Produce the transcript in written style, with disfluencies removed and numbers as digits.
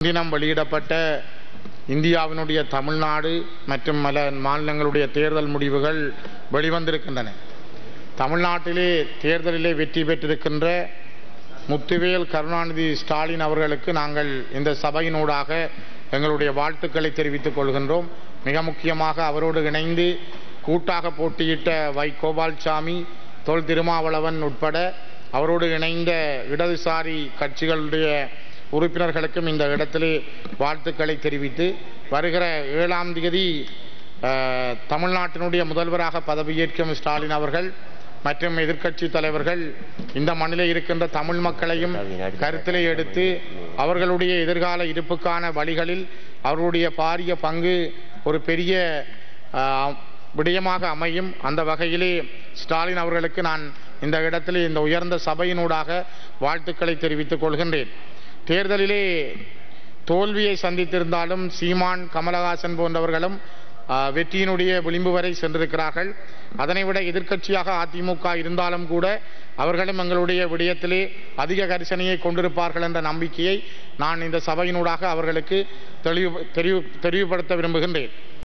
தினம் வெளியிடப்பட்ட இந்தியாவினுடைய தமிழ்நாடு மற்றும் பல மாநிலங்களுடைய தேர்தல் முடிவுகள் வெளிவந்திருக்கின்றன. தமிழ்நாட்டிலே தேர்தலிலே வெற்றி பெற்றிருக்கின்ற முத்துவேல் கருணாநிதி ஸ்டாலின் அவர்களுக்கு நாங்கள் இந்த சபையினூடாக எங்களுடைய வாழ்த்துக்களை தெரிவித்துக் கொள்கின்றோம். மிக முக்கியமாக அவரோடு இணைந்து கூட்டாக போட்டியிட்ட வை கோபால்சாமி, தொல் திருமாவளவன் உட்பட அவரோடு இணைந்த இடதுசாரி கட்சிகளுடைய உறுப்பினர்களுக்கும் இந்த இடத்திலே வாழ்த்துக்களை தெரிவித்து, வருகிற 7ஆம் தேதி தமிழ்நாட்டினுடைய முதல்வராக பதவியேற்கும் ஸ்டாலின் அவர்கள் மற்றும் எதிர்க்கட்சி தலைவர்கள் இந்த மண்ணிலே இருக்கின்ற தமிழ் மக்களையும் கருத்திலே எடுத்து அவர்களுடைய எதிர்கால இருப்புக்கான வழிகளில் அவர்களுடைய பாரிய பங்கு ஒரு பெரிய விடயமாக அமையும். அந்த வகையிலே ஸ்டாலின் அவர்களுக்கு நான் இந்த இடத்திலே இந்த உயர்ந்த சபையினூடாக வாழ்த்துக்களை தெரிவித்துக் கொள்கின்றேன். தேர்தலிலே தோல்வியை சந்தித்திருந்தாலும் சீமான், கமலஹாசன் போன்றவர்களும் வெற்றியினுடைய விளிம்பு வரை சென்றிருக்கிறார்கள். அதனைவிட எதிர்க்கட்சியாக அதிமுக இருந்தாலும் கூட அவர்களும் எங்களுடைய விடயத்திலே அதிக கரிசனையை கொண்டிருப்பார்கள் என்ற நம்பிக்கையை நான் இந்த சபையினூடாக அவர்களுக்கு தெளிவுபடுத்த விரும்புகின்றேன்.